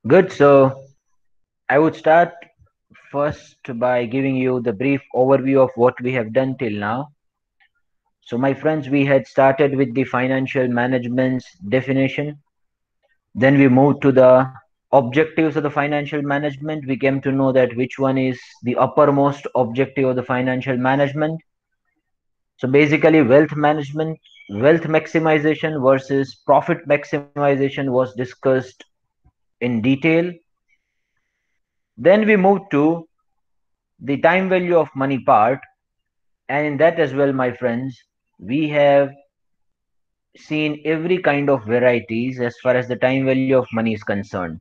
Good. So I would start first by giving you the brief overview of what we have done till now. So, my friends, we had started with the financial management's definition. Then we moved to the objectives of the financial management. We came to know that which one is the uppermost objective of the financial management. So, basically, wealth management, wealth maximization versus profit maximization was discussed in detail. Then we moved to the time value of money part. And in that as well, my friends, we have seen every kind of varieties as far as the time value of money is concerned.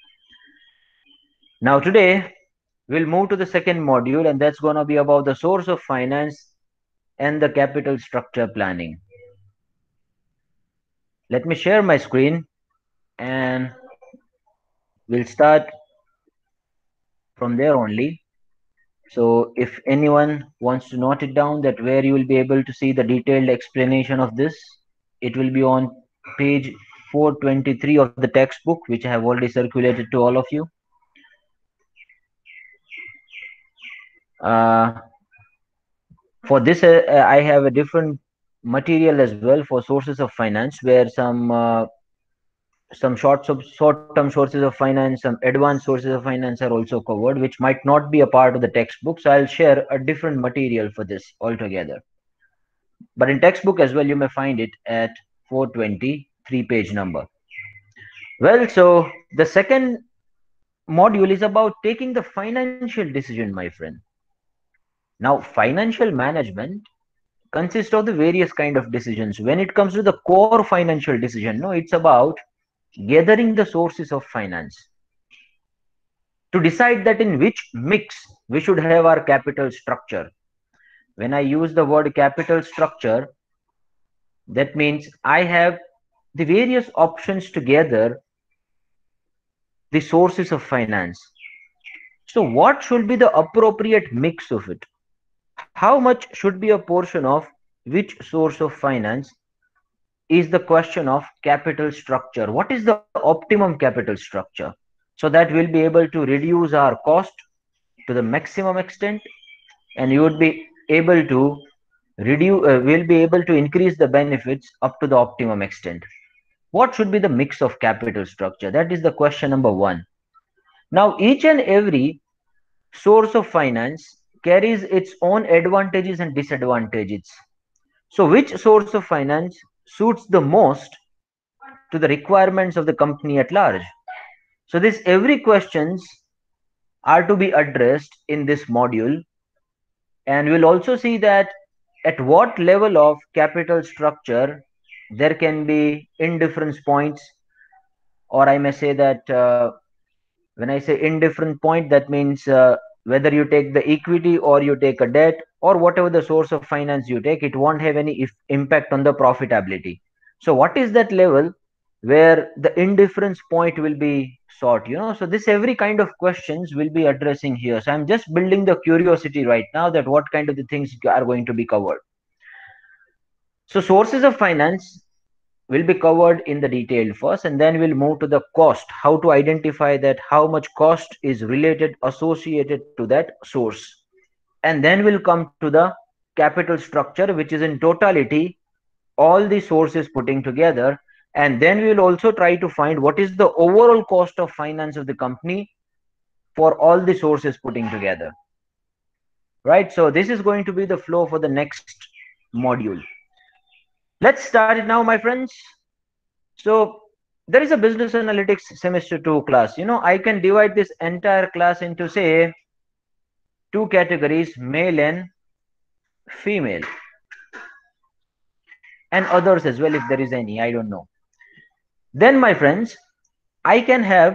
Now, today, we'll move to the second module, and that's going to be about the source of finance and the capital structure planning. Let me share my screen and we'll start from there only. So, if anyone wants to note it down, that where you will be able to see the detailed explanation of this, it will be on page 423 of the textbook, which I have already circulated to all of you. Uh, for this, I have a different material as well for sources of finance, where some short-term sources of finance, some advanced sources of finance are also covered, which might not be a part of the textbook. So I'll share a different material for this altogether. But in textbook as well, you may find it at 423 page number. Well, so the second module is about taking the financial decision, my friend. Now, financial management consists of the various kind of decisions. When it comes to the core financial decision, no, it's about gathering the sources of finance to decide that in which mix we should have our capital structure. When I use the word capital structure, that means I have the various options to gather the sources of finance. So, what should be the appropriate mix of it? How much should be a portion of which source of finance is the question of capital structure. What is the optimum capital structure? So that we'll be able to reduce our cost to the maximum extent, and you would be able to will be able to increase the benefits up to the optimum extent. What should be the mix of capital structure? That is the question number one. Now, each and every source of finance carries its own advantages and disadvantages. So, which source of finance suits the most to the requirements of the company at large? So, this every questions are to be addressed in this module, and we'll also see that at what level of capital structure there can be indifference points, or I may say that when I say indifferent point, that means whether you take the equity or you take a debt or whatever the source of finance you take, it won't have any impact on the profitability. So, what is that level where the indifference point will be sought? So this every kind of questions will be addressing here. So I'm just building the curiosity right now that what kind of the things are going to be covered. So sources of finance will be covered in the detail first, and then we'll move to the cost, how to identify that how much cost is related associated to that source. And then we'll come to the capital structure, which is in totality all the sources putting together. And then we'll also try to find what is the overall cost of finance of the company for all the sources putting together, right? So this is going to be the flow for the next module. Let's start it now, my friends. So there is a business analytics semester 2 class. I can divide this entire class into, say, two categories, male and female, and others as well if there is any, I don't know. Then, my friends, I can have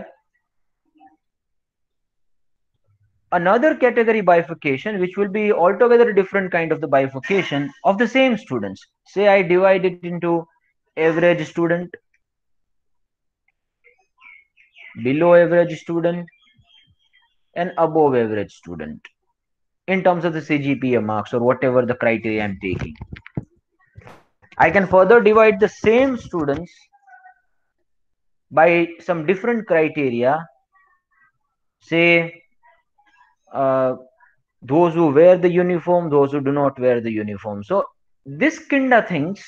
another category bifurcation, which will be altogether different kind of the bifurcation of the same students. Say I divide it into average student, below average student, and above average student in terms of the CGPA marks or whatever the criteria I'm taking. I can further divide the same students by some different criteria say uh, those who wear the uniform, those who do not wear the uniform. So this kind of things,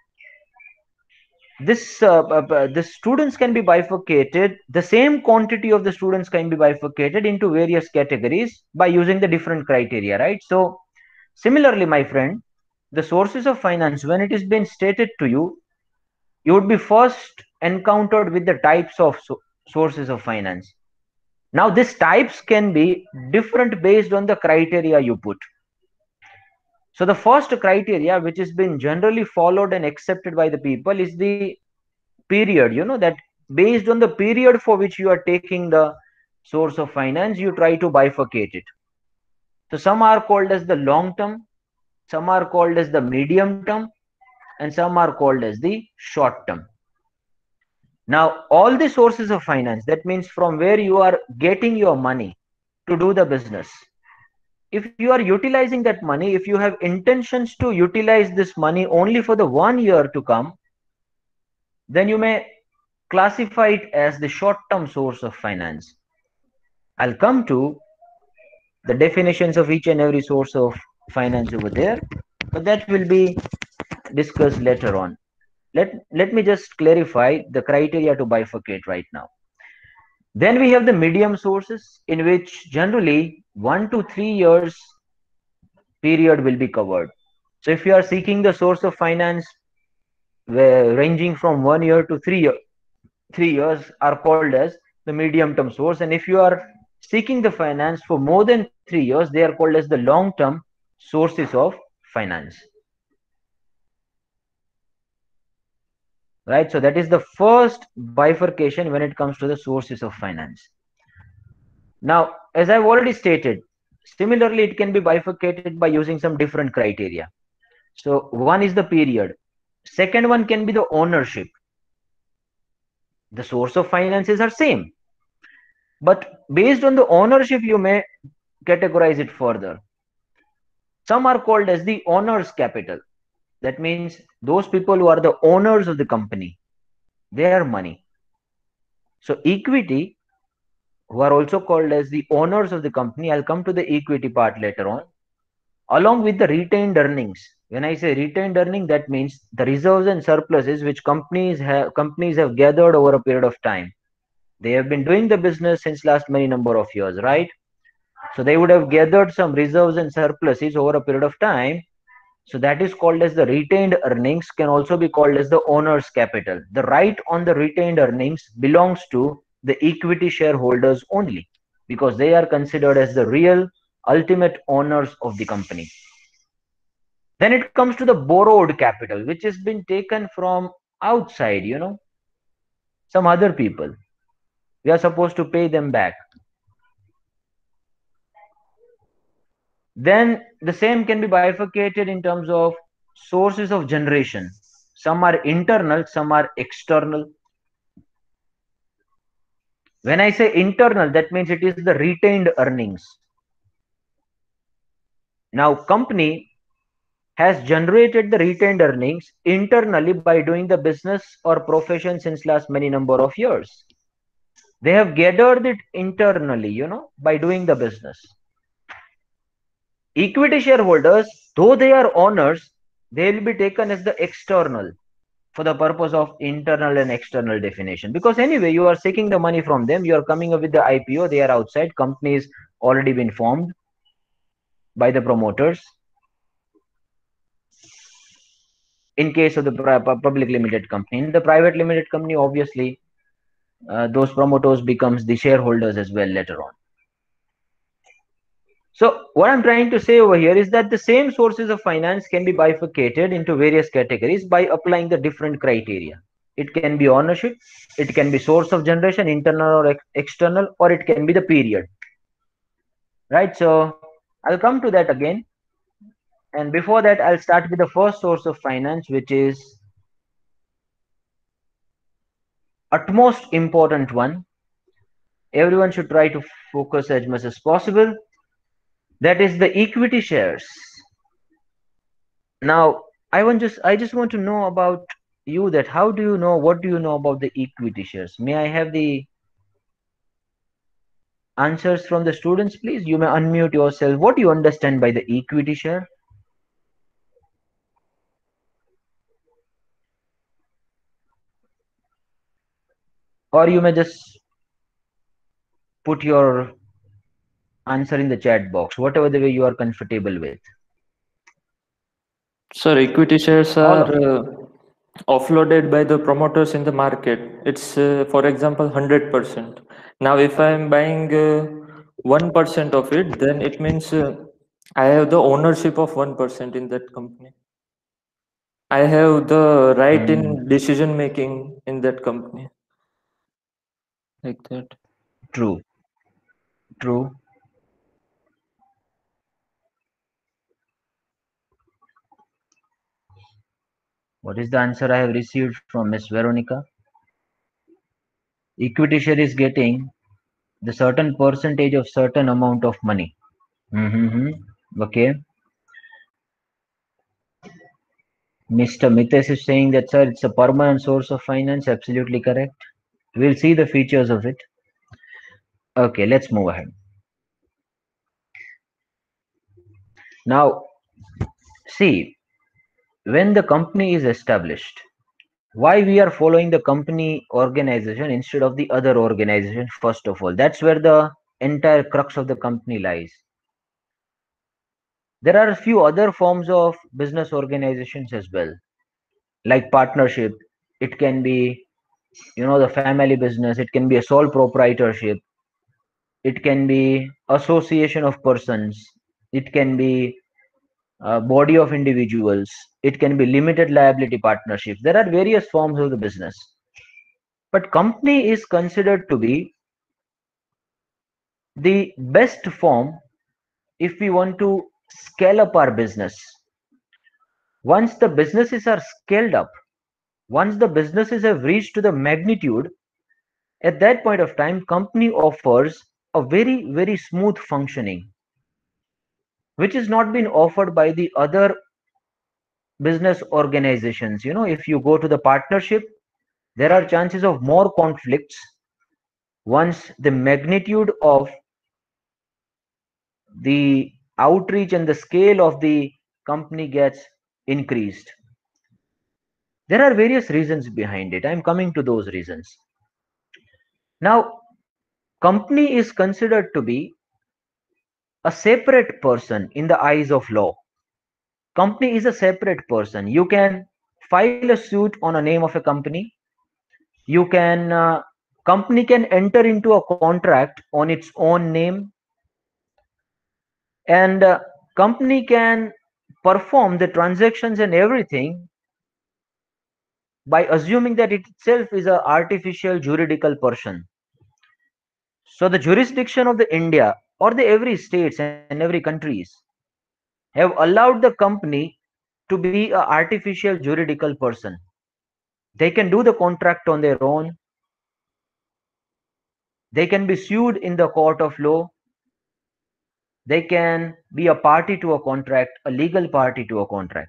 the students can be bifurcated. The same quantity of the students can be bifurcated into various categories by using the different criteria, right? So similarly, my friend, the sources of finance, when it is being stated to you, you would be first encountered with the types of sources of finance. Now these types can be different based on the criteria you put. So the first criteria which has been generally followed and accepted by the people is the period. You know that based on the period for which you are taking the source of finance, you try to bifurcate it. So some are called as the long term, some are called as the medium term, and some are called as the short term. Now all the sources of finance, that means from where you are getting your money to do the business, if you are utilizing that money, if you have intentions to utilize this money only for the 1 year to come, then you may classify it as the short term source of finance. I'll come to the definitions of each and every source of finance over there, but that will be discussed later on. Let me just clarify the criteria to bifurcate right now. Then we have the medium sources, in which generally 1 to 3 years period will be covered. So if you are seeking the source of finance ranging from 1 year to 3 years, 3 years are called as the medium term source. And if you are seeking the finance for more than 3 years, they are called as the long term sources of finance. Right? So that is the first bifurcation when it comes to the sources of finance. Now, as I've already stated, similarly, it can be bifurcated by using some different criteria. So one is the period. Second one can be the ownership. The source of finances are same, but based on the ownership, you may categorize it further. Some are called as the owner's capital. That means those people who are the owners of the company, their money. So equity, who are also called as the owners of the company, I'll come to the equity part later on, along with the retained earnings. When I say retained earning, that means the reserves and surpluses which companies have gathered over a period of time. They have been doing the business since last many number of years, right? So they would have gathered some reserves and surpluses over a period of time. So that is called as the retained earnings, can also be called as the owner's capital. The right on the retained earnings belongs to the equity shareholders only, because they are considered as the real ultimate owners of the company. Then it comes to the borrowed capital, which has been taken from outside, some other people. We are supposed to pay them back. Then the same can be bifurcated in terms of sources of generation. Some are internal, some are external. When I say internal, that means it is the retained earnings. Now, company has generated the retained earnings internally by doing the business or profession since last many number of years. They have gathered it internally, by doing the business. Equity shareholders, though they are owners, they will be taken as the external for the purpose of internal and external definition. Because anyway, you are seeking the money from them, you are coming up with the IPO, they are outside, companies already been formed by the promoters. In case of the public limited company, in the private limited company, obviously, those promoters becomes the shareholders as well later on. So what I'm trying to say over here is that the same sources of finance can be bifurcated into various categories by applying the different criteria. It can be ownership, it can be source of generation, internal or external, or it can be the period. Right? So I'll come to that again. And before that, I'll start with the first source of finance, which is utmost important one. Everyone should try to focus as much as possible. That is the equity shares. Now, I just want to know about you, that how do you know, what do you know about the equity shares? May I have the answers from the students, please? You may unmute yourself. What do you understand by the equity share? Or you may just put your answer in the chat box, whatever the way you are comfortable with. Sir, equity shares All are of offloaded by the promoters in the market. It's, for example, 100%. Now, if I'm buying 1% of it, then it means I have the ownership of 1% in that company. I have the right mm, in decision making in that company, like that. true, true. What is the answer I have received from Miss Veronica? Equity share is getting the certain percentage of certain amount of money. Mm-hmm. Okay. Mr. Mitesh is saying that, sir, it's a permanent source of finance. Absolutely correct. We'll see the features of it. Okay, let's move ahead. Now, see, when the company is established, why we are following the company organization instead of the other organization, first of all? That's where the entire crux of the company lies. There are a few other forms of business organizations as well, like partnership. It can be, the family business. It can be a sole proprietorship. It can be association of persons. It can be a body of individuals. It can be limited liability partnerships. There are various forms of the business. But company is considered to be the best form if we want to scale up our business. Once the businesses are scaled up, once the businesses have reached to the magnitude, at that point of time, company offers a very, very smooth functioning, which is not been offered by the other business organizations. If you go to the partnership, there are chances of more conflicts once the magnitude of the outreach and the scale of the company gets increased. There are various reasons behind it. I'm coming to those reasons. Now, company is considered to be a separate person in the eyes of law. Company is a separate person. You can file a suit on a name of a company. You can company can enter into a contract on its own name, and company can perform the transactions and everything by assuming that it itself is a artificial juridical person. So the jurisdiction of the India or the every states and every countries have allowed the company to be a artificial juridical person. They can do the contract on their own. They can be sued in the court of law. They can be a party to a contract, a legal party to a contract.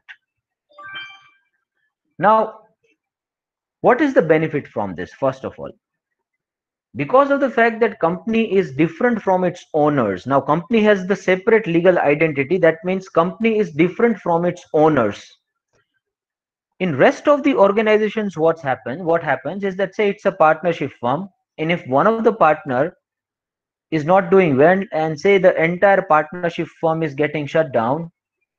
Now, what is the benefit from this? First of all, because of the fact that company is different from its owners. Now, company has the separate legal identity. That means company is different from its owners. In rest of the organizations, what happens is that, say, it's a partnership firm, and if one of the partner is not doing well and say the entire partnership firm is getting shut down,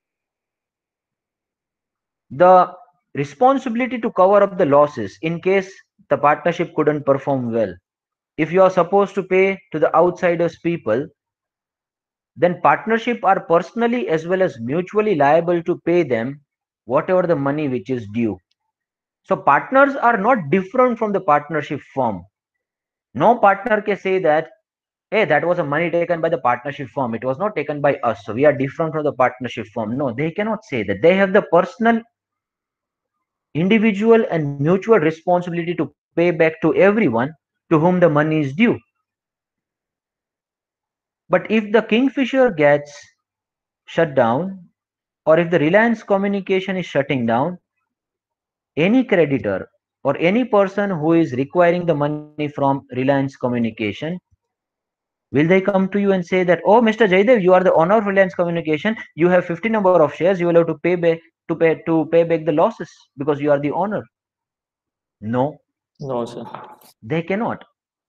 the responsibility to cover up the losses in case the partnership couldn't perform well, if you are supposed to pay to the outsiders people, then partnership are personally as well as mutually liable to pay them whatever the money which is due. So partners are not different from the partnership firm. No partner can say that, hey, that was a money taken by the partnership firm, it was not taken by us, so we are different from the partnership firm. No, they cannot say that. They have the personal, individual and mutual responsibility to pay back to everyone to whom the money is due. But if the Kingfisher gets shut down, or if the Reliance Communication is shutting down, any creditor or any person who is requiring the money from Reliance Communication Will they come to you and say that, oh, Mr. Jaydev, you are the owner of Reliance Communication, you have 50 number of shares, you will have to pay back the losses because you are the owner? No, No, sir. they cannot.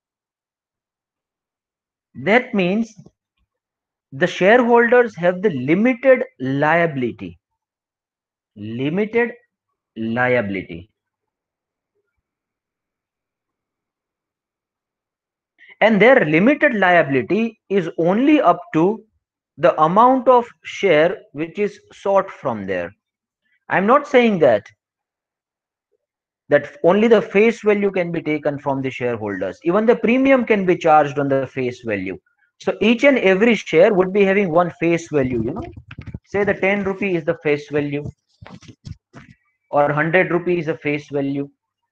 That means the shareholders have the limited liability, and their limited liability is only up to the amount of share which is sought from there. I'm not saying that only the face value can be taken from the shareholders. Even the premium can be charged on the face value. So each and every share would be having one face value, say the 10 rupee is the face value, or 100 rupee is a face value.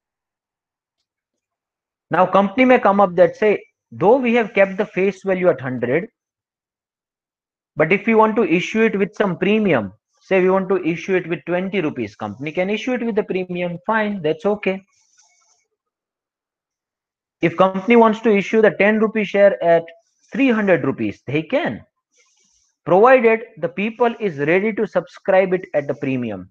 Now company may come up that say, though we have kept the face value at 100, but if we want to issue it with some premium, say we want to issue it with 20 rupees, company can issue it with the premium, fine, that's okay. If company wants to issue the 10 rupee share at 300 rupees, they can, provided the people is ready to subscribe it at the premium.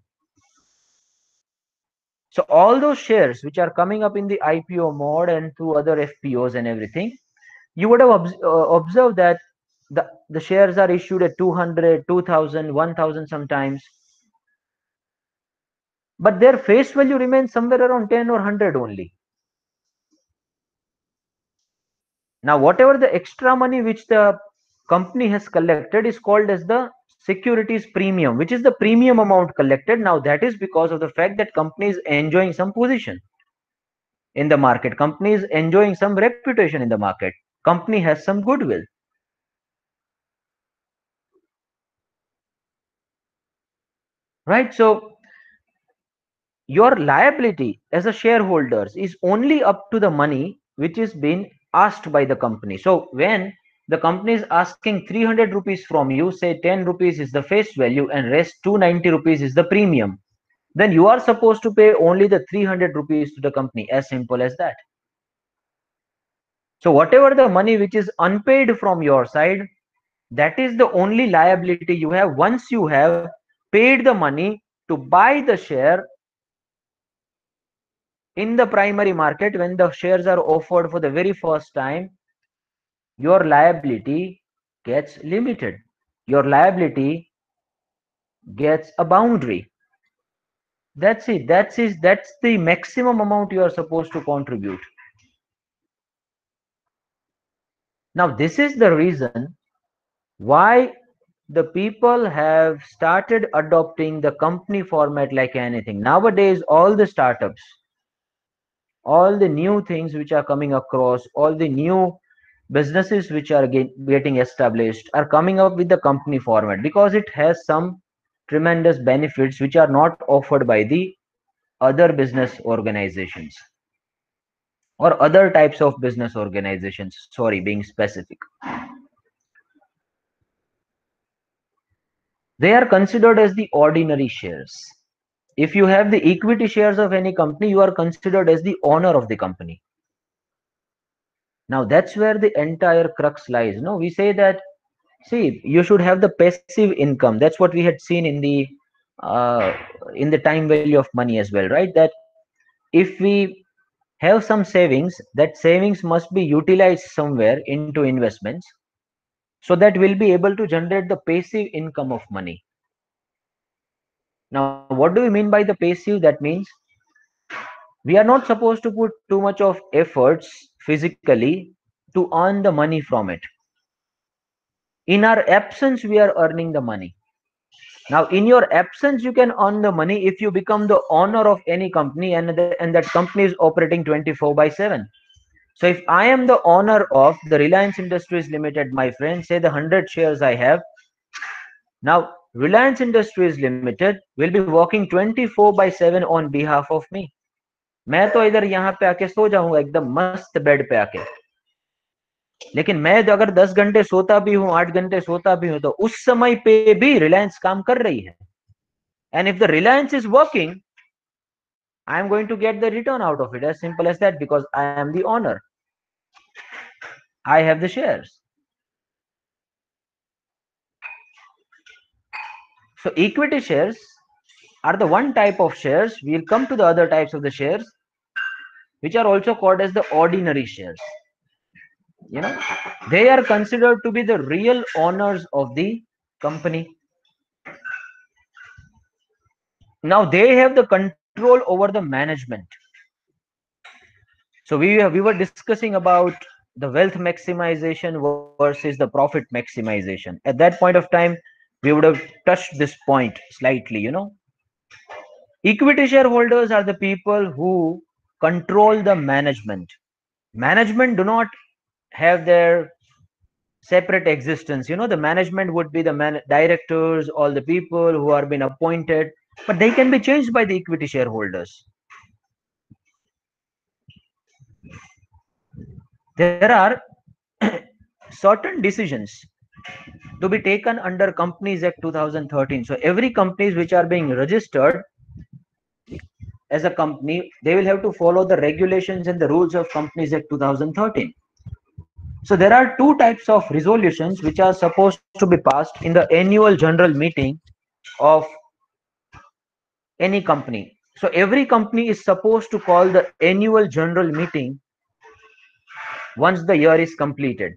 So all those shares which are coming up in the IPO mode and through other FPOs and everything, you would have observed that the shares are issued at 200, 2000, 1000 sometimes, but their face value remains somewhere around 10 or 100 only. Now whatever the extra money which the company has collected is called as the securities premium, which is the premium amount collected. Now that is because of the fact that company is enjoying some position in the market, company is enjoying some reputation in the market, company has some goodwill. Right? So your liability as a shareholders is only up to the money which is being asked by the company. So when the company is asking 300 rupees from you, say 10 rupees is the face value and rest 290 rupees is the premium, then you are supposed to pay only the 300 rupees to the company, as simple as that. So whatever the money which is unpaid from your side, that is the only liability you have once you have paid the money to buy the share in the primary market. When the shares are offered for the very first time, your liability gets limited, your liability gets a boundary. That's it. That's the maximum amount you are supposed to contribute. Now this is the reason why the people have started adopting the company format like anything. Nowadays all the startups, all the new things which are coming across, all the new businesses which are getting established are coming up with the company format because it has some tremendous benefits which are not offered by the other business organizations or other types of business organizations, sorry, being specific. They are considered as the ordinary shares. If you have the equity shares of any company, you are considered as the owner of the company. Now that's where the entire crux lies. No, we say that, see, you should have the passive income. That's what we had seen uh, in the time value of money as well, right? That if we have some savings, that savings must be utilized somewhere into investments, so that we'll be able to generate the passive income of money. Now, what do we mean by the passive? That means we are not supposed to put too much of efforts physically to earn the money from it. In our absence, we are earning the money. Now, in your absence, you can earn the money if you become the owner of any company and that company is operating 24/7. So if I am the owner of the Reliance Industries Limited, my friend, say the 100 shares I have, now Reliance Industries Limited will be working 24/7 on behalf of me. मैं तो इधर यहाँ पे आके सो जाऊंगा एकदम मस्त bed पे आके, लेकिन मैं अगर 10 घंटे सोता भी हूँ, 8 घंटे सोता भी हूँ, तो उस समय पे भी रिलायंस काम कर रही है. And if the Reliance is working, I am going to get the return out of it, as simple as that, because I am the owner. I have the shares. So equity shares are the one type of shares. We'll come to the other types of the shares, which are also called as the ordinary shares. You know, they are considered to be the real owners of the company. Now they have the control over the management. So we were discussing about the wealth maximization versus the profit maximization. At that point of time, we would have touched this point slightly. Equity shareholders are the people who control the management. Management do not have their separate existence. The management would be the directors, all the people who are being appointed, but they can be changed by the equity shareholders. There are certain decisions to be taken under Companies Act 2013. So every companies which are being registered as a company, they will have to follow the regulations and the rules of Companies Act 2013. So there are two types of resolutions which are supposed to be passed in the annual general meeting of any company. So every company is supposed to call the annual general meeting once the year is completed.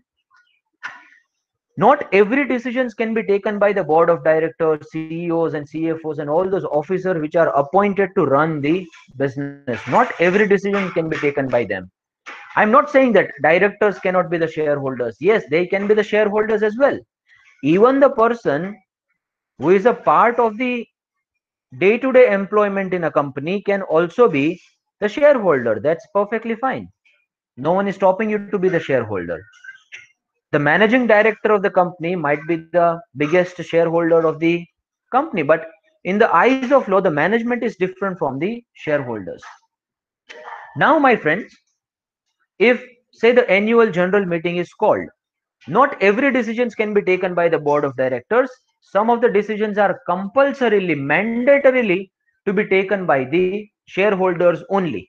Not every decisions can be taken by the board of directors, CEOs and CFOs and all those officers which are appointed to run the business. Not every decision can be taken by them. I'm not saying that directors cannot be the shareholders. Yes, they can be the shareholders as well. Even the person who is a part of the day-to-day employment in a company can also be the shareholder. That's perfectly fine. No one is stopping you to be the shareholder. The managing director of the company might be the biggest shareholder of the company, but in the eyes of law, the management is different from the shareholders. Now, my friends, if say the annual general meeting is called, not every decisions can be taken by the board of directors. Some of the decisions are compulsorily, mandatorily to be taken by the shareholders only.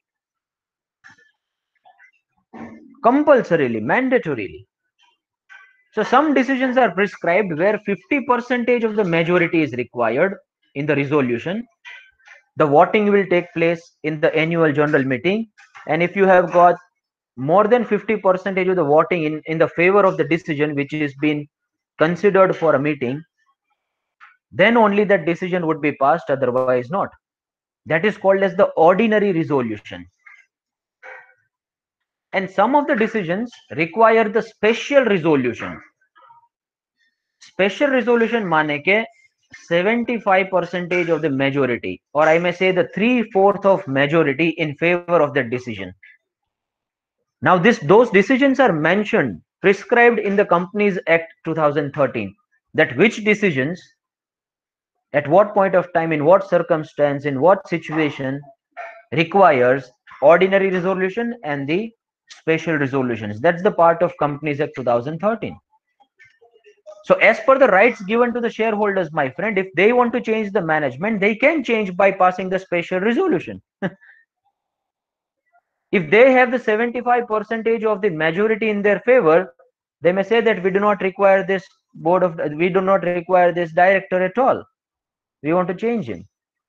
Compulsorily, mandatorily. So some decisions are prescribed where 50% of the majority is required in the resolution. The voting will take place in the annual general meeting, and if you have got more than 50% of the voting in the favor of the decision which is being considered for a meeting, then only that decision would be passed, otherwise not. That is called as the ordinary resolution. And some of the decisions require the special resolution. Special resolution माने के 75% of the majority, or I may say the 3/4 of majority in favor of that decision. Now those decisions are mentioned, prescribed in the Companies Act 2013, that which decisions, at what point of time, in what circumstance, in what situation requires ordinary resolution and the special resolutions. That's the part of Companies Act 2013. So as per the rights given to the shareholders, my friend, if they want to change the management, they can change by passing the special resolution. If they have the 75% of the majority in their favor, they may say that we do not require this we do not require this director at all. We want to change him.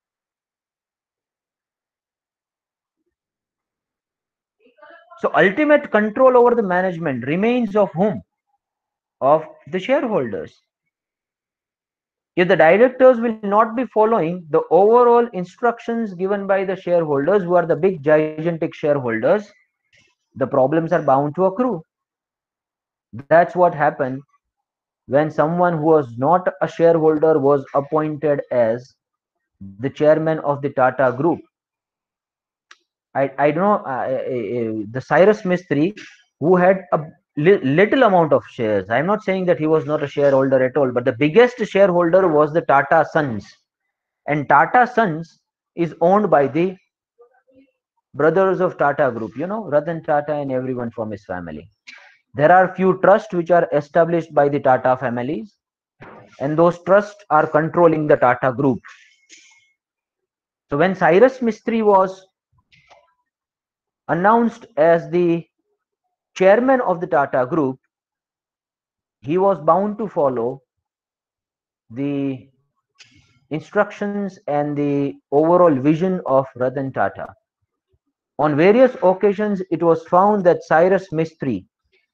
So ultimate control over the management remains of whom? Of the shareholders. If the directors will not be following the overall instructions given by the shareholders, who are the big gigantic shareholders, the problems are bound to accrue. That's what happened when someone who was not a shareholder was appointed as the chairman of the Tata Group. I don't know, the Cyrus Mistry, who had a little amount of shares. I'm not saying that he was not a shareholder at all, but the biggest shareholder was the Tata Sons. And Tata Sons is owned by the brothers of Tata Group, Ratan Tata and everyone from his family. There are few trusts which are established by the Tata families, and those trusts are controlling the Tata Group. So when Cyrus Mistry was announced as the chairman of the Tata Group, he was bound to follow the instructions and the overall vision of Ratan Tata. On various occasions, it was found that Cyrus Mistry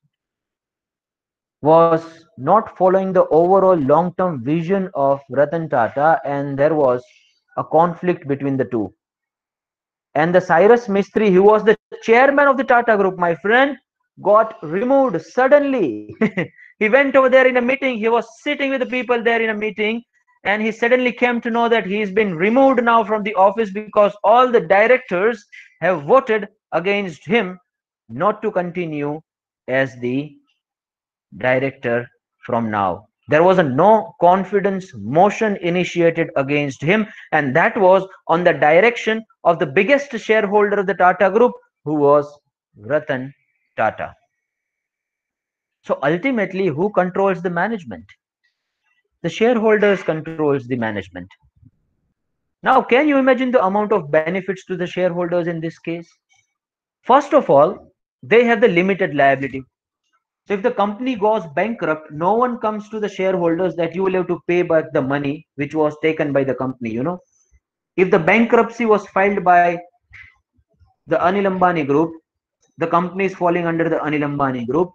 was not following the overall long-term vision of Ratan Tata, and there was a conflict between the two. And the Cyrus Mistry, who was the chairman of the Tata Group, my friend, got removed suddenly. He went over there in a meeting. He was sitting with the people there in a meeting, and he suddenly came to know that he's been removed now from the office because all the directors have voted against him not to continue as the director from now. There was a no confidence motion initiated against him, and that was on the direction of the biggest shareholder of the Tata Group, who was Ratan Tata. So ultimately, who controls the management? The shareholders controls the management. Now, can you imagine the amount of benefits to the shareholders in this case? First of all, they have the limited liability. So if the company goes bankrupt, no one comes to the shareholders that you will have to pay back the money which was taken by the company, you know. If the bankruptcy was filed by the Anil Ambani group, the company is falling under the Anil Ambani group.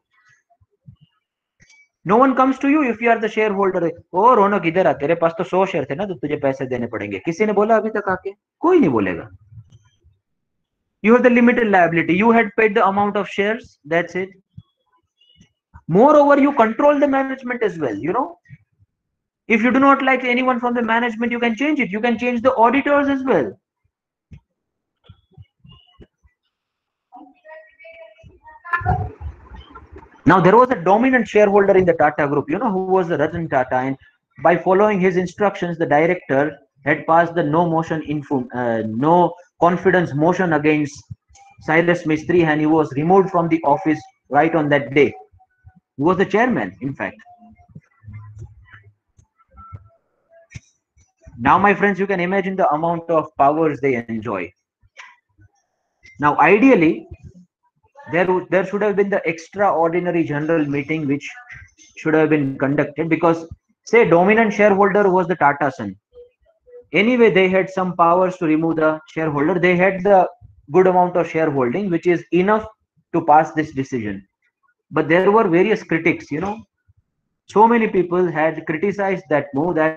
No one comes to you if you are the shareholder. Oh रौनक इधर आ, तेरे पास तो 100 share थे ना, तो तुझे पैसे देने पड़ेंगे. किसी ने बोला अभी तक आके? कोई नहीं बोलेगा. You have the limited liability. You had paid the amount of shares. That's it. Moreover, you control the management as well. You know, if you do not like anyone from the management, you can change it. You can change the auditors as well. Now, there was a dominant shareholder in the Tata Group, you know, who was Ratan Tata, and by following his instructions, the director had passed the no confidence motion against Cyrus Mistry, and he was removed from the office right on that day. He was the chairman, in fact. Now, my friends, you can imagine the amount of powers they enjoy. Now, ideally, there should have been the extraordinary general meeting which should have been conducted, because say dominant shareholder was the Tata Son. Anyway, they had some powers to remove the shareholder. They had the good amount of shareholding, which is enough to pass this decision. But there were various critics, you know. So many people had criticized that move that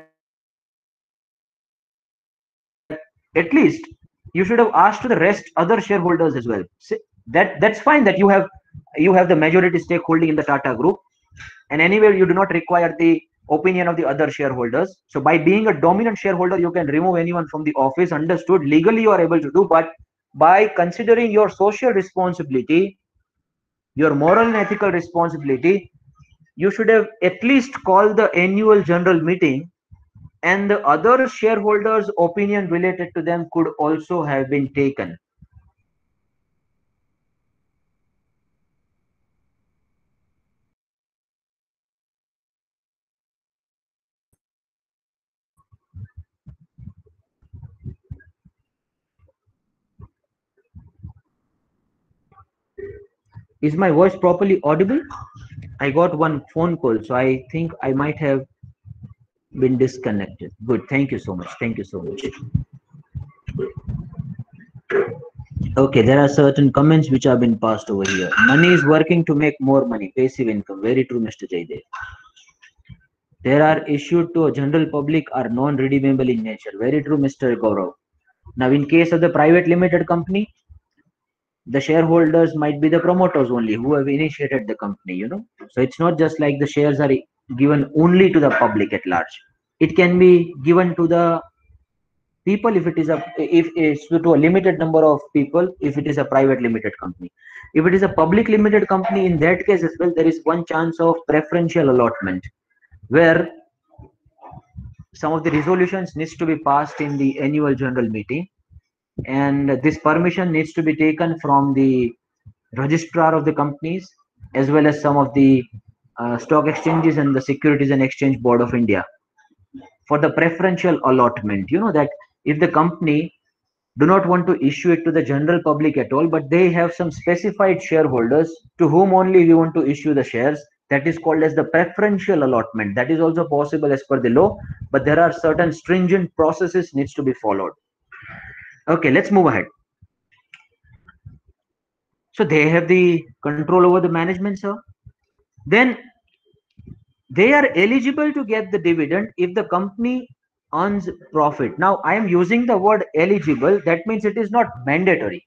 at least you should have asked to the rest other shareholders as well. That's fine that you have the majority stakeholding in the Tata Group, and anyway you do not require the opinion of the other shareholders. So by being a dominant shareholder, you can remove anyone from the office. Understood, legally you are able to do, but by considering your social responsibility, your moral and ethical responsibility, you should have at least called the annual general meeting, and the other shareholders' opinion related to them could also have been taken. Is my voice properly audible? I got one phone call, so I think I might have been disconnected. Good. Thank you so much. Thank you so much. Okay, there are certain comments which have been passed over here. Money is working to make more money. Passive income. Very true, Mr. Jaydev. There are issued to a general public are non-redeemable in nature. Very true, Mr. Gaurav. Now, in case of the private limited company, the shareholders might be the promoters only who have initiated the company, you know. So it's not just like the shares are given only to the public at large. It can be given to the people if it is if it's to a limited number of people if it is a private limited company. If it is a public limited company, in that case as well, there is one chance of preferential allotment, where some of the resolutions needs to be passed in the annual general meeting, and this permission needs to be taken from the registrar of the companies, as well as some of the stock exchanges and the Securities and Exchange Board of India, for the preferential allotment. You know that if the company do not want to issue it to the general public at all, but they have some specified shareholders to whom only we want to issue the shares, That is called as the preferential allotment. That is also possible as per the law, but there are certain stringent processes needs to be followed. Okay, let's move ahead. So they have the control over the management, sir. Then they are eligible to get the dividend if the company earns profit. Now I am using the word eligible. That means it is not mandatory.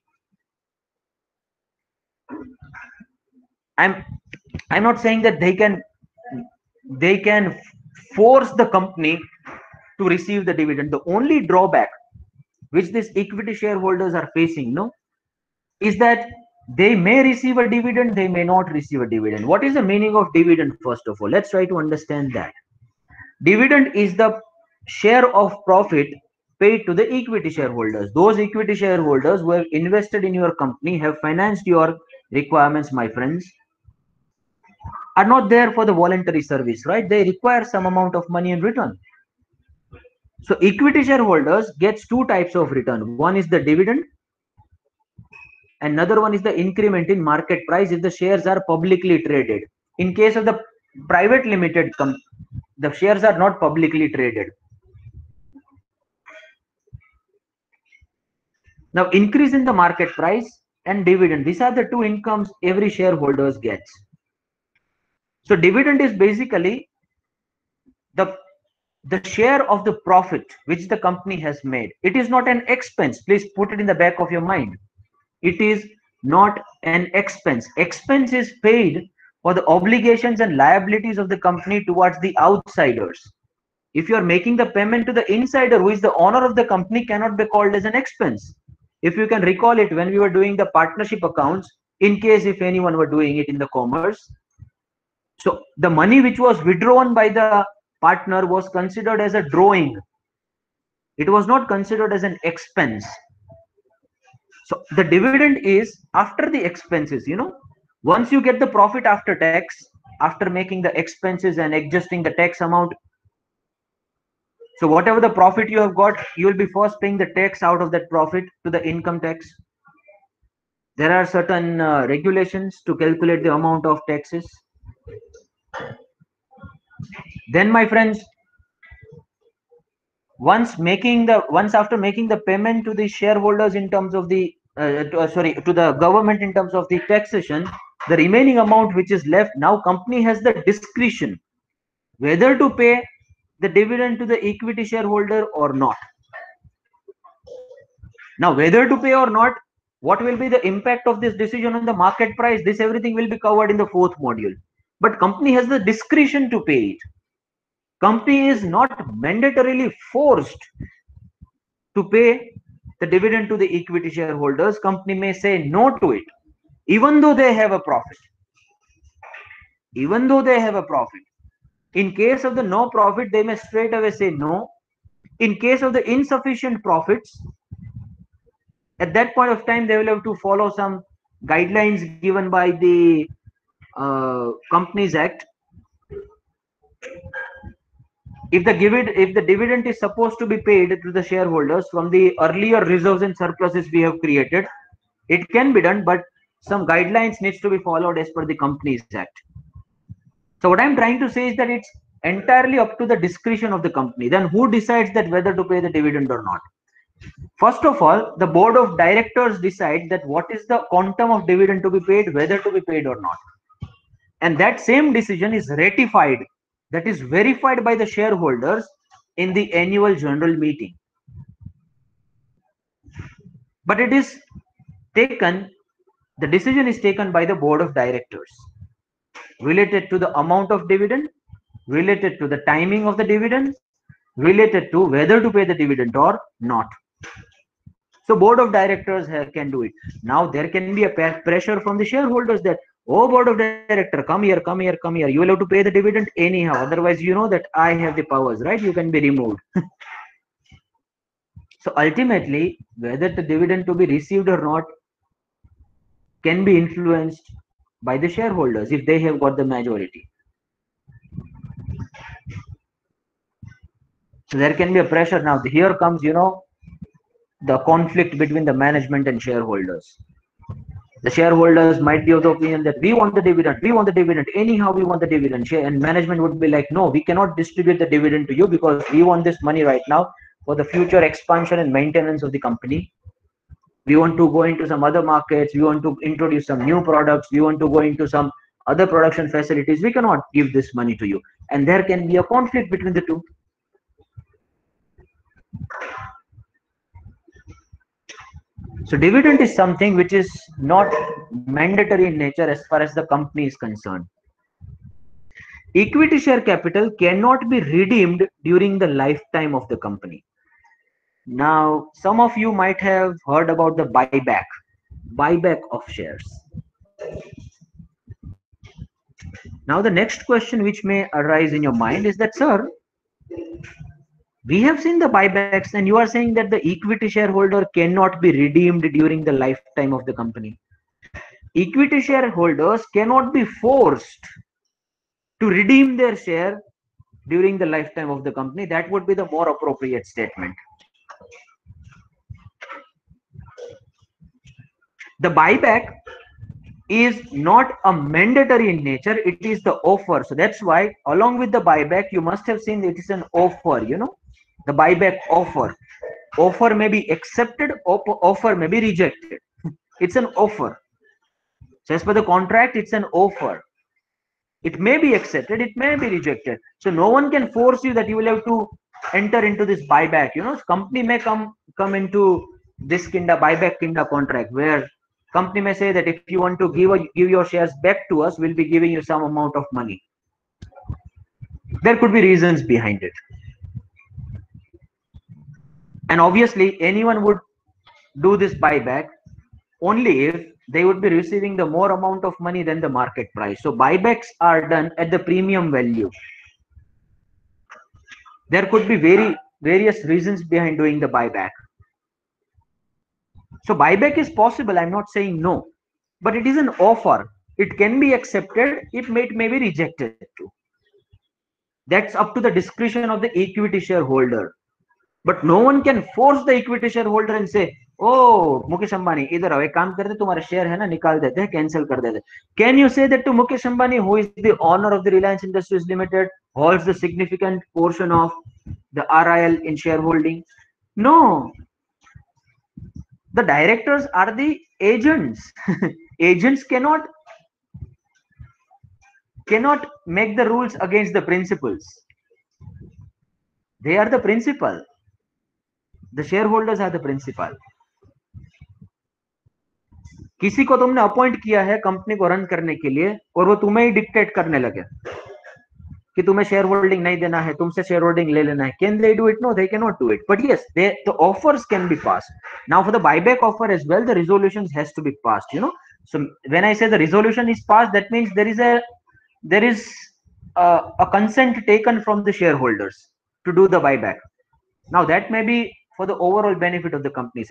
I'm not saying that they can force the company to receive the dividend. The only drawback which these equity shareholders are facing, no, is that they may receive a dividend, they may not receive a dividend. What is the meaning of dividend? First of all, let's try to understand that. Dividend is the share of profit paid to the equity shareholders. Those equity shareholders who have invested in your company, have financed your requirements, my friends, are not there for the voluntary service, right? They require some amount of money in return. So equity shareholders gets two types of return. One is the dividend, another one is the increment in market price if the shares are publicly traded. In case of the private limited the shares are not publicly traded. Now increase in the market price and dividend, these are the two incomes every shareholders gets. So dividend is basically the share of the profit which the company has made. It is not an expense. Please put it in the back of your mind. It is not an expense. Expense is paid for the obligations and liabilities of the company towards the outsiders. If you are making the payment to the insider who is the owner of the company, cannot be called as an expense. If you can recall it, when we were doing the partnership accounts, in case if anyone were doing it in the commerce, so the money which was withdrawn by the partner was considered as a drawing. It was not considered as an expense. So the dividend is after the expenses, once you get the profit after tax, after making the expenses and adjusting the tax amount. So whatever the profit you have got, you will be first paying the tax out of that profit to the income tax. There are certain regulations to calculate the amount of taxes. Then, my friends, once after making the payment to the shareholders in terms of the to the government in terms of the taxation, the remaining amount which is left, now company has the discretion whether to pay the dividend to the equity shareholder or not. Now whether to pay or not, what will be the impact of this decision on the market price, this everything will be covered in the fourth module. But company has the discretion to pay it. Company is not mandatorily forced to pay the dividend to the equity shareholders. Company may say no to it, even though they have a profit. Even though they have a profit. In case of the no profit, they may straight away say no. In case of the insufficient profits, at that point of time, they will have to follow some guidelines given by the Companies Act. If the dividend is supposed to be paid to the shareholders from the earlier reserves and surpluses we have created, it can be done, but some guidelines needs to be followed as per the Companies Act. So what I'm trying to say is that it's entirely up to the discretion of the company. Then who decides that whether to pay the dividend or not? First of all, the board of directors decide that what is the quantum of dividend to be paid, whether to be paid or not. And that same decision is ratified, that is verified by the shareholders in the annual general meeting. But it is taken, the decision is taken by the board of directors related to the amount of dividend, related to the timing of the dividend, related to whether to pay the dividend or not. So board of directors can do it. Now there can be a pressure from the shareholders that, oh, board of director, come here, come here, come here. You will have to pay the dividend anyhow. Otherwise, you know that I have the powers, right? You can be removed. So ultimately, whether the dividend to be received or not can be influenced by the shareholders if they have got the majority. So there can be a pressure. Now here comes, the conflict between the management and shareholders. The shareholders might be of the opinion that we want the dividend, anyhow we want the dividend share, and management would be like, no, we cannot distribute the dividend to you because we want this money right now for the future expansion and maintenance of the company. We want to go into some other markets, we want to introduce some new products, we want to go into some other production facilities. We cannot give this money to you, and there can be a conflict between the two. So dividend is something which is not mandatory in nature as far as the company is concerned. Equity share capital cannot be redeemed during the lifetime of the company. Now, some of you might have heard about the buyback of shares. Now, the next question which may arise in your mind is that, sir, we have seen the buybacks and you are saying that the equity shareholder cannot be redeemed during the lifetime of the company. Equity shareholders cannot be forced to redeem their share during the lifetime of the company. That would be the more appropriate statement. The buyback is not a mandatory in nature, it is the offer. So that's why along with the buyback, you must have seen it is an offer, the buyback offer may be accepted, offer may be rejected. It's an offer. So as per the contract, it's an offer. It may be accepted, it may be rejected. So no one can force you that you will have to enter into this buyback. Company may come into this buyback contract where company may say that if you want to give your shares back to us, we'll be giving you some amount of money. There could be reasons behind it. And obviously anyone would do this buyback only if they would be receiving the more amount of money than the market price. So buybacks are done at the premium value. There could be various reasons behind doing the buyback. So buyback is possible, I'm not saying no, but it is an offer. It can be accepted, it may be rejected too. That's up to the discretion of the equity shareholder. But no one can force the equity shareholder and say, oh Mukesh Ambani, इधर आओ, एक काम करते, तुम्हारा share है ना, निकाल देते हैं, cancel कर देते. Can you say that to Mukesh Ambani, who is the owner of the Reliance Industries Limited, holds the significant portion of the RIL in shareholding? No. The directors are the agents. Agents cannot make the rules against the principals. They are the principal. The shareholders are the principal. किसी को तुमने appoint किया है company को run करने के लिए और वो तुम्हें ही डिक्टेट करने लगे कि तुम्हें शेयर होल्डिंग नहीं देना है, तुमसे शेयर होल्डिंग ले लेना है. Can they do it? No, they cannot do it. But yes, the offers can be passed. Now for the buyback offer as well, the resolutions has to be passed. So when I say the resolution is passed, that means there is a consent taken from the shareholders to do the buyback. Now that may be for the overall benefit of the company.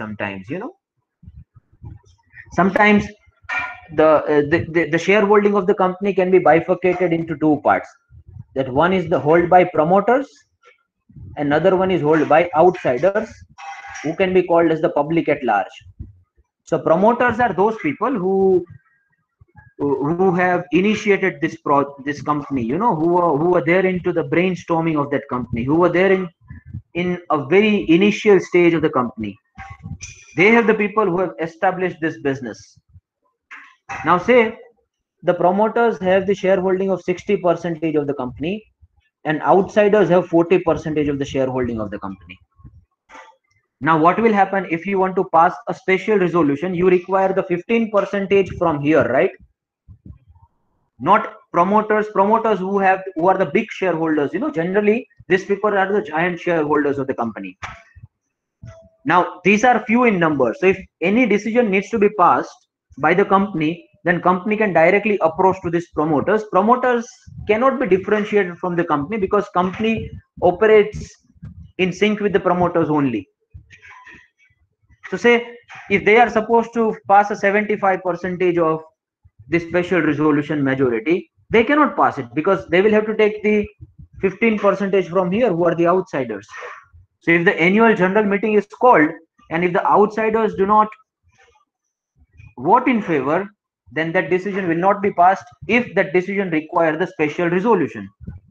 Sometimes the shareholding of the company can be bifurcated into two parts. That one is the hold by promoters, another one is held by outsiders, who can be called as the public at large. So promoters are those people who have initiated this company, who are there into the brainstorming of that company, who were there in a very initial stage of the company. They have the people who have established this business. Now say the promoters have the shareholding of 60% of the company and outsiders have 40% of the shareholding of the company. Now what will happen if you want to pass a special resolution? You require the 15% from here, right? Not promoters who are the big shareholders. Generally these people are the giant shareholders of the company. Now these are few in number. So if any decision needs to be passed by the company, then company can directly approach to these promoters. Promoters cannot be differentiated from the company because company operates in sync with the promoters only. So say if they are supposed to pass a 75% of the special resolution majority, they cannot pass it because they will have to take the 15% from here, who are the outsiders. So if the annual general meeting is called and if the outsiders do not vote in favor, then that decision will not be passed if that decision requires the special resolution.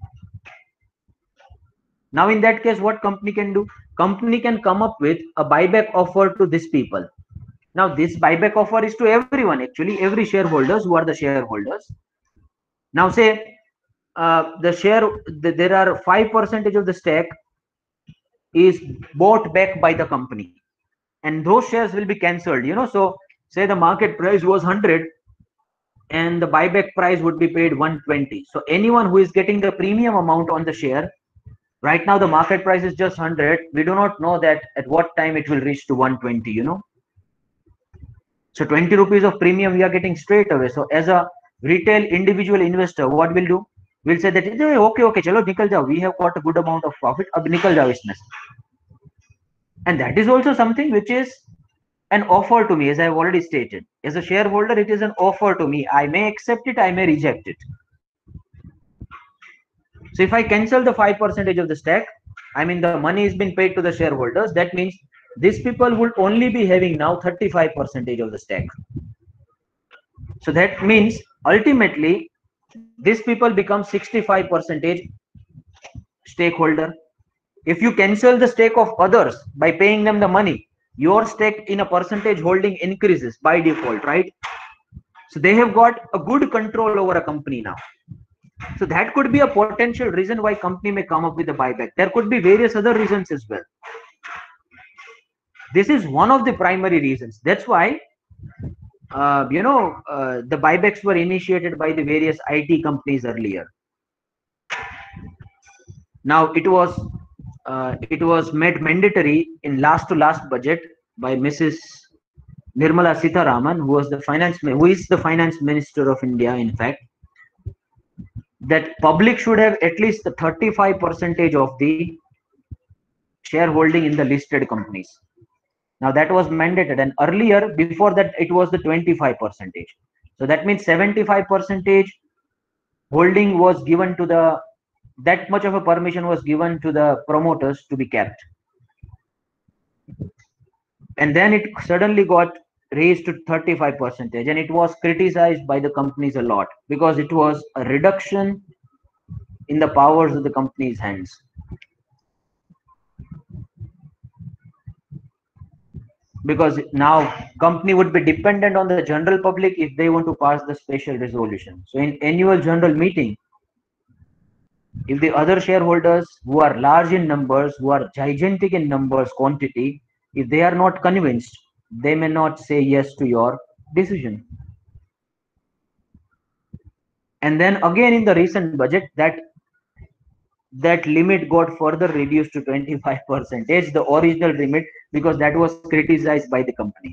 Now, in that case, what company can do? Company can come up with a buyback offer to these people. Now, this buyback offer is to everyone, actually, every shareholders who are the shareholders. Now, say the share, there are 5% of the stake is bought back by the company, and those shares will be cancelled. So say the market price was 100, and the buyback price would be paid 120. So anyone who is getting the premium amount on the share, right now the market price is just 100. We do not know that at what time it will reach to 120. So 20 rupees of premium we are getting straight away. So as a retail individual investor, what we'll do, we'll say that okay, chalo nikal jao, we have got a good amount of profit, ab nikal jao isme. And that is also something which is an offer to me, as I have already stated. As a shareholder, it is an offer to me. I may accept it, I may reject it. So if I cancel the 5% of the stake, I mean the money is being paid to the shareholders. That means these people would only be having now 35% of the stake. So that means ultimately these people become 65% stakeholder. If you cancel the stake of others by paying them the money, your stake in a percentage holding increases by default, right? So they have got a good control over a company now. So that could be a potential reason why company may come up with a buyback. There could be various other reasons as well. This is one of the primary reasons. That's why the buybacks were initiated by the various IT companies earlier. Now it was made mandatory in last budget by Mrs. Nirmala Sitharaman, who is the finance minister of India, in fact, that public should have at least 35% of the shareholding in the listed companies. Now that was mandated, and earlier, before that, it was the 25%. So that means 75% holding was given to that much of a permission was given to the promoters to be kept. And then it suddenly got raised to 35%, and it was criticized by the companies a lot because it was a reduction in the powers of the company's hands. Because now company would be dependent on the general public if they want to pass the special resolution. So in annual general meeting, if the other shareholders who are large in numbers, who are gigantic in numbers, quantity, if they are not convinced, they may not say yes to your decision. And then again in the recent budget, that limit got further reduced to 25%, the original limit, because that was criticized by the companies.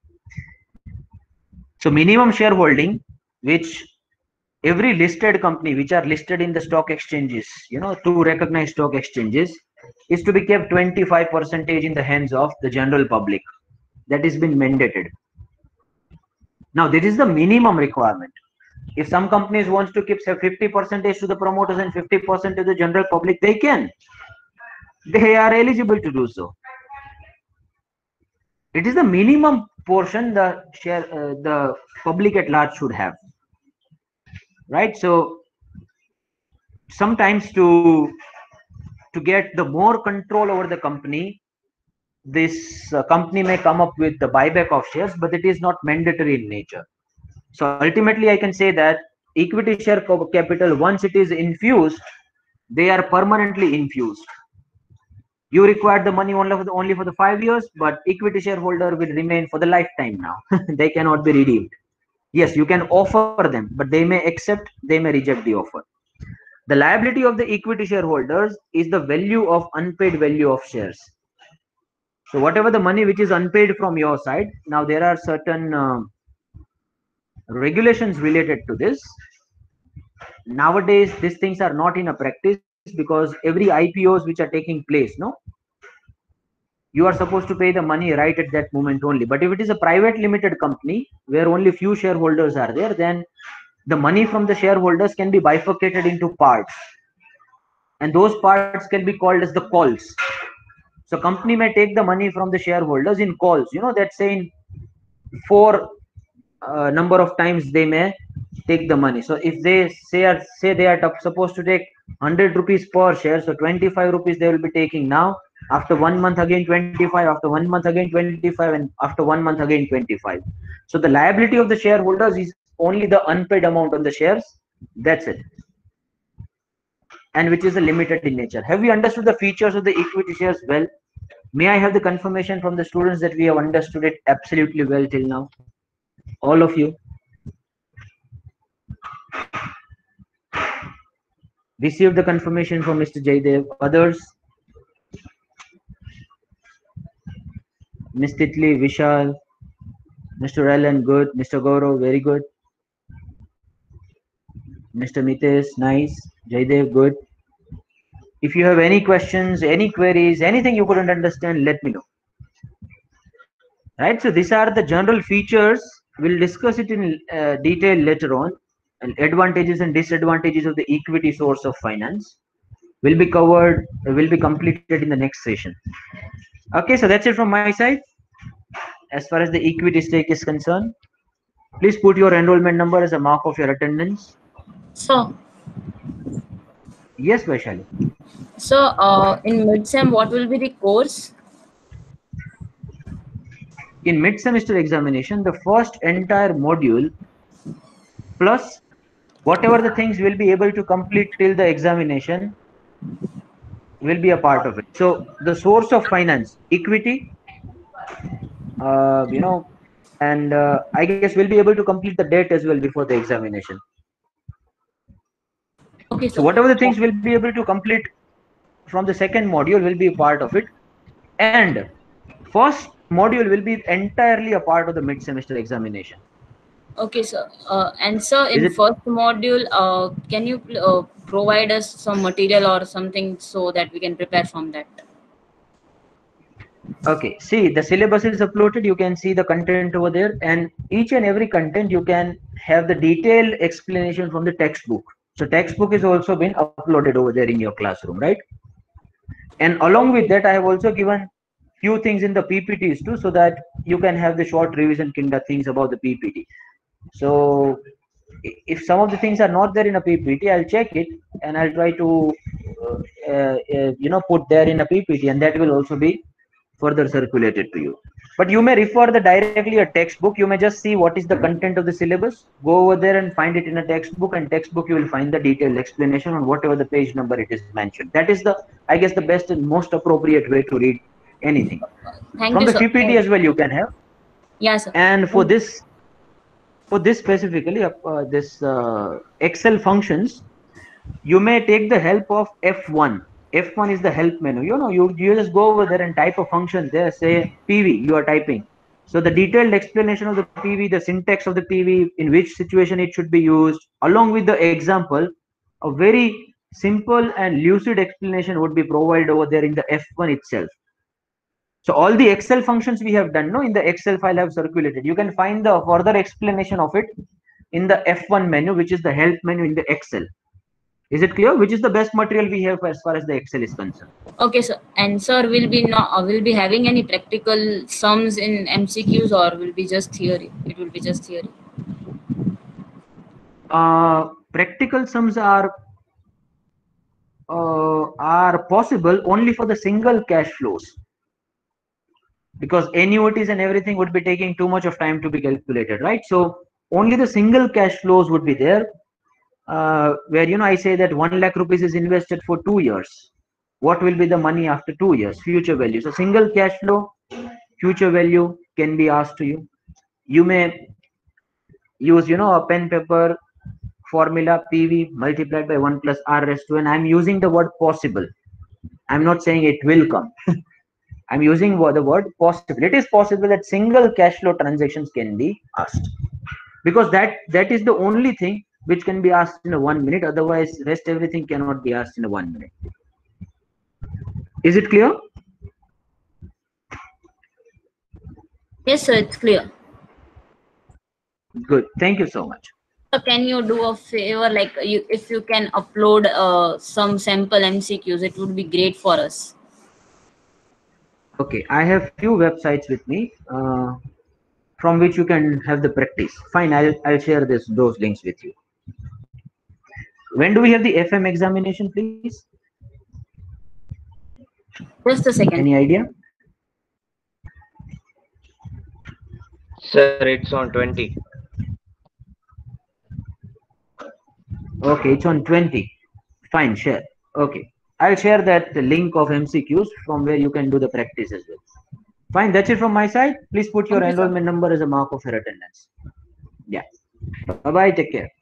So minimum shareholding, which every listed company which are listed in the stock exchanges, two recognized stock exchanges, is to be kept 25% in the hands of the general public. That has been mandated. Now this is the minimum requirement. If some companies wants to keep say 50% to the promoters and 50% to the general public, they can. They are eligible to do so. It is the minimum portion the public at large should have, right? So sometimes to get the more control over the company, this company may come up with the buyback of shares, but it is not mandatory in nature. So ultimately I can say that equity share capital, once it is infused, they are permanently infused. You require the money only for the 5 years, but equity shareholder will remain for the lifetime now. They cannot be redeemed. Yes, you can offer them, but they may accept, they may reject the offer. The liability of the equity shareholders is the value of unpaid value of shares. So whatever the money which is unpaid from your side, now there are certain regulations related to this. Nowadays these things are not in a practice because every IPOs which are taking place, you are supposed to pay the money right at that moment only. But if it is a private limited company where only few shareholders are there, then the money from the shareholders can be bifurcated into parts, and those parts can be called as the calls. So company may take the money from the shareholders in calls, that say in 4 number of times they may take the money. So if they say they are supposed to take 100 rupees per share, so 25 rupees they will be taking now. After 1 month again 25, after 1 month again 25, and after 1 month again 25. So the liability of the shareholders is only the unpaid amount on the shares. That's it, and which is a limited in nature. Have we understood the features of the equity shares well? May I have the confirmation from the students that we have understood it absolutely well till now? All of you. Received the confirmation from Mr. Jaydev. Others? Ms. Titli, Vishal, Mr. Allen, good. Mr. Gaurav, very good. Mr. Mitesh, nice. Jaydev, good. If you have any questions, any queries, anything you couldn't understand, let me know. Right, so these are the general features. We'll discuss it in detail later on. And advantages and disadvantages of the equity source of finance will be covered, will be completed in the next session. Okay, so that's it from my side. As far as the equity stake is concerned, please put your enrollment number as a mark of your attendance. So, Yes, Vaishali. so in mid-sem, what will be the course? In mid-semester examination, the first entire module plus whatever the things will be able to complete till the examination will be a part of it. So the source of finance, equity, and I guess we'll be able to complete the debt as well before the examination. Okay, So sir. whatever the things we'll be able to complete from the second module will be a part of it, and first module will be entirely a part of the mid-semester examination. Okay, sir. And sir, Is in it first module, can you provide us some material or something so that we can prepare from that? okay? See, the syllabus is uploaded. You can see the content over there, and each and every content you can have the detailed explanation from the textbook. So textbook is also been uploaded over there in your classroom, right? And along with that, I have also given few things in the PPTs too, so that you can have the short revision kind of things about the PPT. So if some of the things are not there in a PPT, I'll check it and I'll try to put there in a PPT, and that will also be further circulated to you. But you may refer the directly a textbook. You may just see what is the content of the syllabus. Go over there and find it in a textbook, and textbook you will find the detailed explanation on whatever the page number it is mentioned. That is the, I guess, the best and most appropriate way to read anything. Thank From you, the sir. PPT as well you can have. Yeah, sir. And for this specifically, this Excel functions, you may take the help of F1. F1 is the help menu. You just go over there and type a function there, say PV, you are typing. So the detailed explanation of the PV, the syntax of the PV, in which situation it should be used, along with the example, a very simple and lucid explanation would be provided over there in the F1 itself. So all the Excel functions we have done, no, in the Excel file have circulated. You can find the further explanation of it in the F1 menu, which is the help menu in the Excel. Is it clear? Which is the best material we have as far as the Excel is concerned? Okay, sir. And sir, will be having any practical sums in MCQs, or will be just theory? It will be just theory. Practical sums are possible only for the single cash flows, because annuities and everything would be taking too much of time to be calculated, right? So only the single cash flows would be there, where I say that 1 lakh rupees is invested for 2 years. What will be the money after 2 years? Future value. So single cash flow, future value can be asked to you. You may use a pen paper formula, PV multiplied by 1 plus R raised to n. I'm using the word possible. I'm not saying it will come. I'm using the word possible. It is possible that single cash flow transactions can be asked, because that is the only thing which can be asked in a 1 minute. Otherwise, rest everything cannot be asked in a 1 minute. Is it clear? Yes, sir. It's clear. Good. Thank you so much. So can you do a favor, like if you can upload some sample MCQs, it would be great for us. Okay, I have few websites with me. from which you can have the practice. Fine, I'll share those links with you. When do we have the FM examination, please? Just a second. Any idea? Sir, it's on 20. Okay, it's on 20. Fine, share. Okay, I'll share that link of MCQs from where you can do the practice as well. Fine, that's it from my side. Please put your Okay, sir. enrollment number as a mark of your attendance. Yeah. Bye-bye. Take care.